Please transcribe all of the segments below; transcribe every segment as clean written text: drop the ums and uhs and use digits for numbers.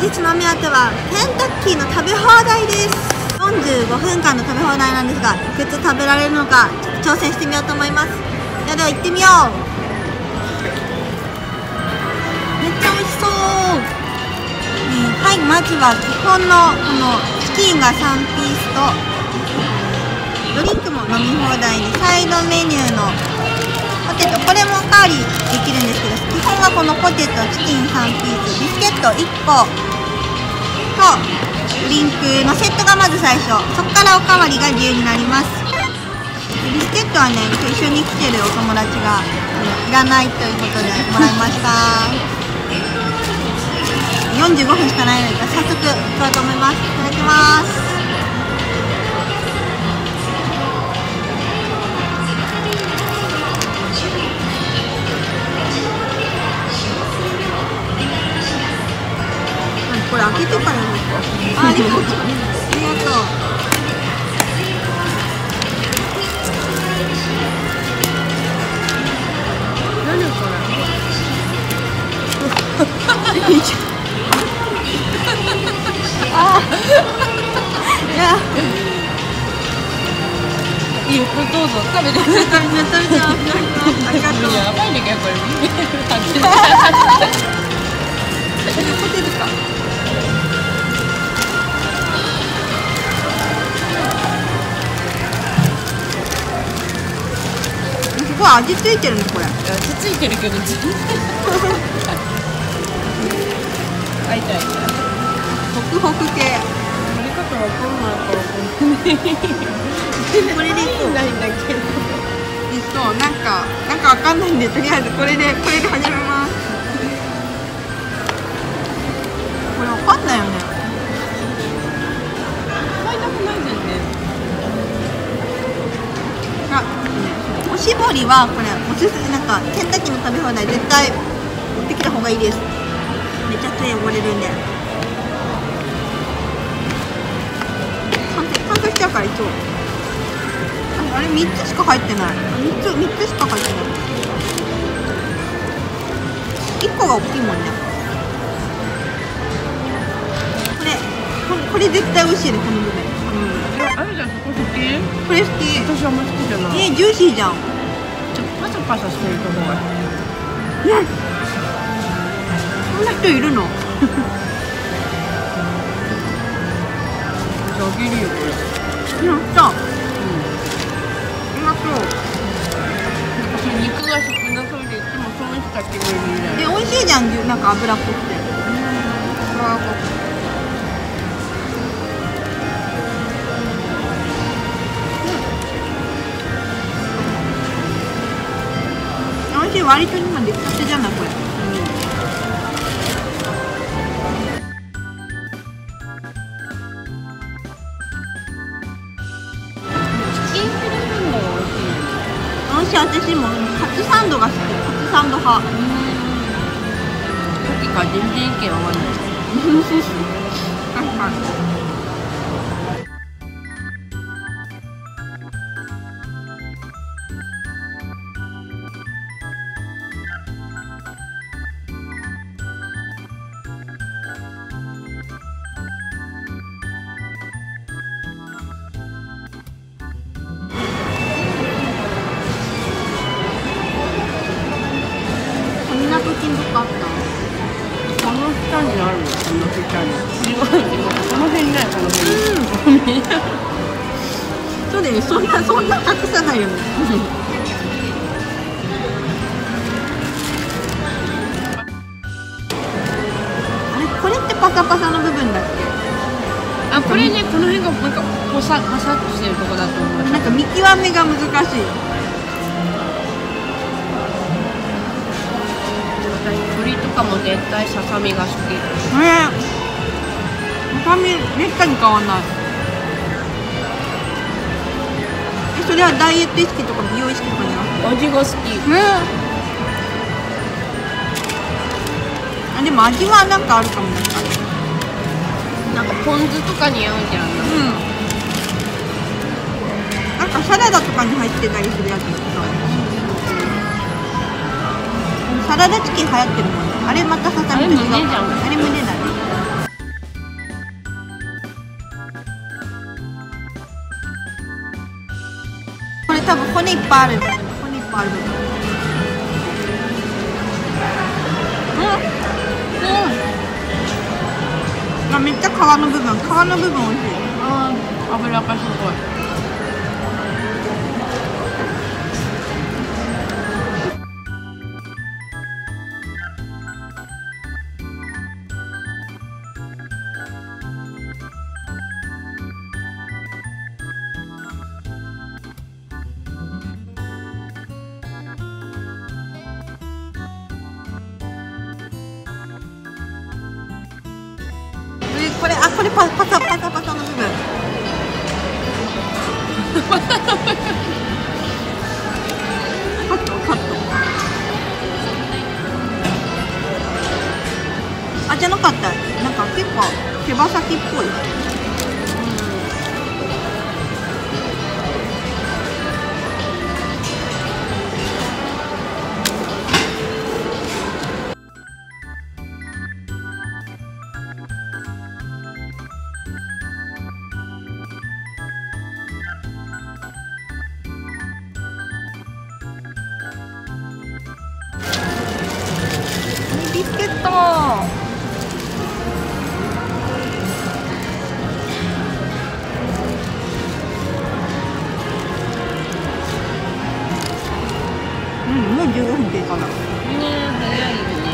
日のお目当てはケンタッキーの食べ放題です。45分間の食べ放題なんですが、いくつ食べられるのかちょっと挑戦してみようと思います。では行ってみよう。めっちゃ美味しそう。はい、まずは基本のこのチキンが3ピースとドリンクも飲み放題にサイドメニューのポテト、これもおかわりできるんですけど、基本はこのポテト、チキン3ピース、ビスケット1個とドリンクのセットがまず最初、そこからおかわりが自由になります。ビスケットはね、一緒に来てるお友達がいらないということでもらいました。45分しかないので早速いこうと思います。いただきます。これ開けてからやるんですか？ありがとう。何これ？あいやいいよ、これどうぞ食べて。食べちゃう。ありがとう。やばいね、これ。ポテトか。すごい味付いてるね、これ。味付いてるけど自分で会いたい。ホクホク系。やり方わかんないからこれでいこう。ないんだけど。そう、なんかわかんないんで、とりあえずこれで始めます。これわかんないよね。買いたくないじゃんね。あ、おしぼりはこれおすすめ、なんかケンタッキーの食べ放題絶対持ってきた方がいいです。めっちゃ手汚れるんで。乾燥しちゃうから一応。あれ3つしか入ってない。3つしか入ってない。1個が大きいもんね。これ絶対美味しいね、この部分。あるじゃん、そこ好き？これ好き。私あんま好きじゃない。ジューシーじゃん。パサパサしてるとこが。そんな人いるの？じゃああげるよ、これ。やった。ありがとう。私肉が少なそうでいつもそうした気分になる。美味しいじゃん、なんか油っぽくて。美味しい。割と今出来たてじゃないこれ。美味しい。私もカツサンドが好き。カツサンド派。さっきから全然意見合わない。確かに。金どこあった？この下にある。この下に。この辺にない。この辺に。そうだよね。そんな隠さないよね。あれ、これってパサパサの部分だっけ？あ、これね、この辺がなんかパサッとしてるとこだと思う。なんか見極めが難しい。鶏とかも絶対ささみが好き。ささみめったに買わない。それはダイエット意識とか美容意識とかじゃなくて味が好き。あ、でも味はなんかあるかも。なんかポン酢とかに合うんじゃない？なんかサラダとかに入ってたりするやつとか。サラダチキン流行ってるもんね。あれまたささみと違う。あれ胸だね。 骨いっぱいある部分、骨いっぱいある部分。あ、めっちゃ皮の部分、皮の部分美味しい。 脂がすごい。 これ、あ、これパサパサの部分。カット。あ、じゃなかった。なんか結構手羽先っぽい。ビスケット。もう15分経過だ。 ね、早いよね。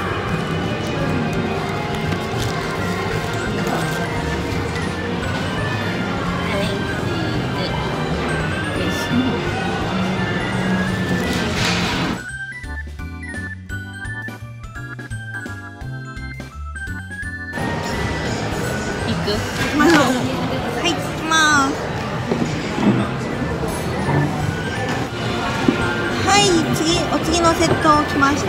行く？ 行きましょう。はい、行きます。はい、お次のセット来ました。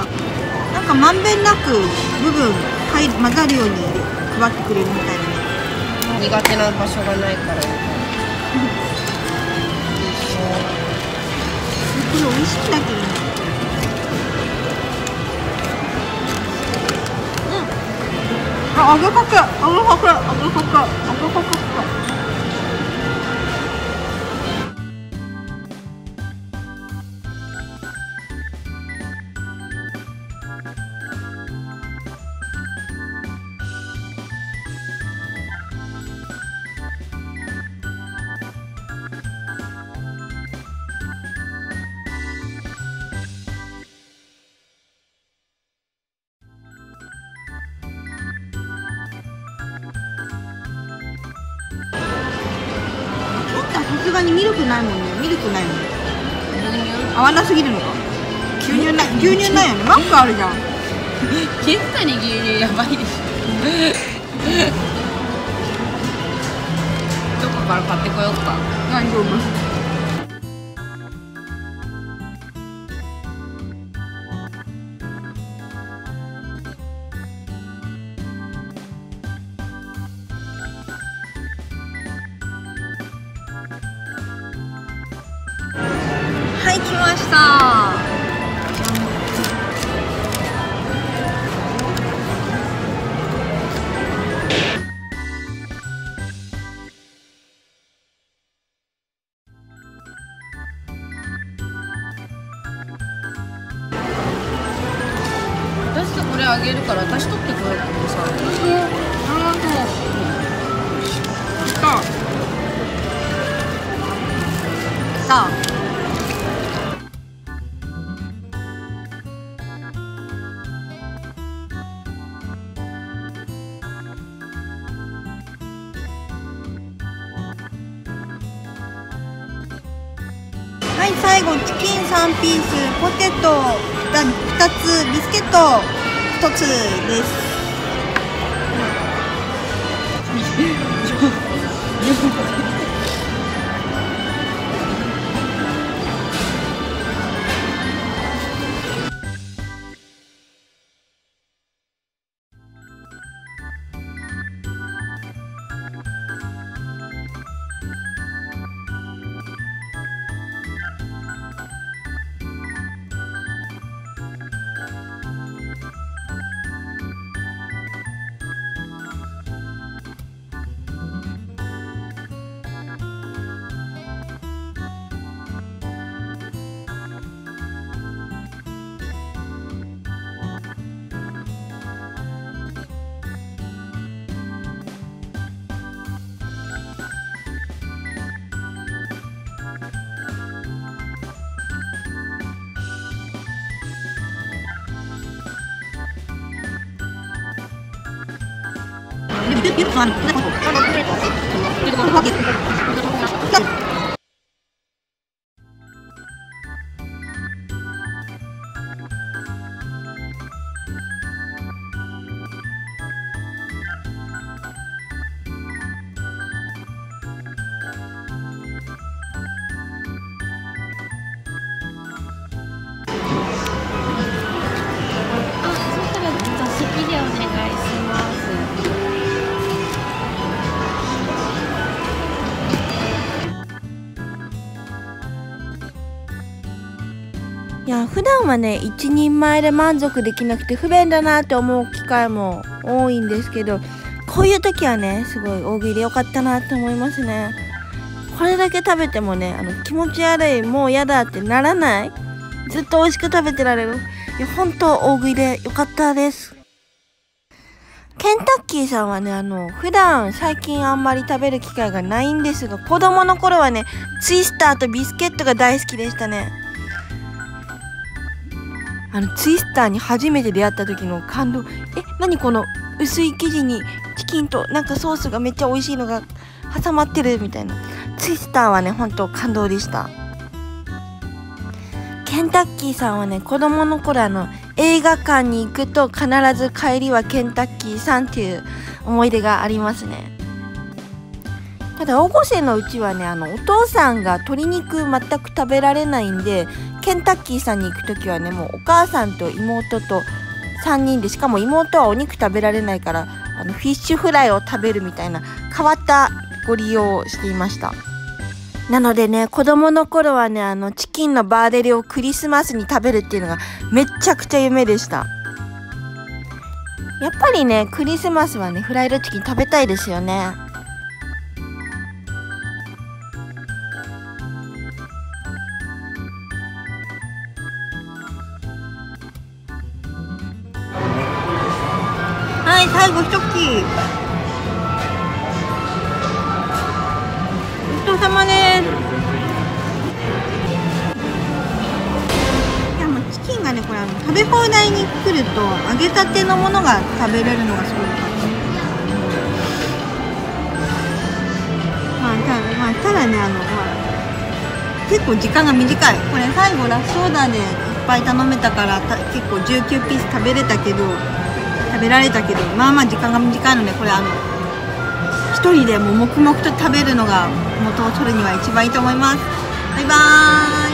なんかまんべんなく部分混ざるように配ってくれるみたいなね。 苦手な場所がないから。 これ美味しいんだけどね。あ、揚げかけ。さすがにミルクないもんね。ミルクないもんね。合わなすぎるのか。牛乳ないよね。マックあるじゃん。 ケンタに牛乳やばいでしょ。どこから買ってこようか。 大丈夫。はい、来ました。 私とこれあげるから私取ってこようかもさ。 さあ。はい、最後チキン3ピース、ポテト2つ、ビスケット1つです。 いや、普段はね、一人前で満足できなくて不便だなって思う機会も多いんですけど、こういう時はね、すごい大食いでよかったなって思いますね。これだけ食べてもね、気持ち悪い、もう嫌だってならない。ずっと美味しく食べてられる。いや、ほんと大食いでよかったです。ケンタッキーさんはね、普段最近あんまり食べる機会がないんですが、子供の頃はね、ツイスターとビスケットが大好きでしたね。ツイスターに初めて出会った時の感動。何この薄い生地にチキンとなんかソースがめっちゃ美味しいのが挟まってるみたいな。ツイスターはね、ほんと感動でした。ケンタッキーさんはね、子供の頃映画館に行くと必ず帰りはケンタッキーさんっていう思い出がありますね。ただ、大御所のうちはね、お父さんが鶏肉全く食べられないんで、ケンタッキーさんに行くときはね、もうお母さんと妹と3人で、しかも妹はお肉食べられないから、フィッシュフライを食べるみたいな変わったご利用をしていました。なのでね、子供の頃はね、チキンのバーデリをクリスマスに食べるっていうのがめっちゃくちゃ夢でした。やっぱりね、クリスマスはね、フライドチキン食べたいですよね。はい、最後一口。ごちそうさまです。いや、もうチキンがね、これ食べ放題に来ると揚げたてのものが食べれるのがすごいかった。ただね、結構時間が短い。これ最後ラストオーダーでいっぱい頼めたから結構19ピース食べられたけど、まあまあ時間が短いので、これ一人でもう黙々と食べるのが元を取るには一番いいと思います。バイバーイ。